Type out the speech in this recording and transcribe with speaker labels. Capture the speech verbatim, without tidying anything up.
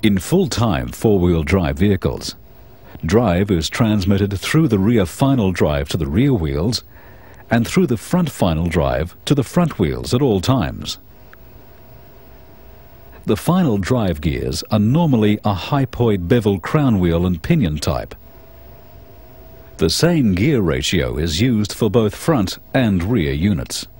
Speaker 1: In full-time four-wheel drive vehicles, drive is transmitted through the rear final drive to the rear wheels and through the front final drive to the front wheels at all times. The final drive gears are normally a hypoid bevel crown wheel and pinion type. The same gear ratio is used for both front and rear units.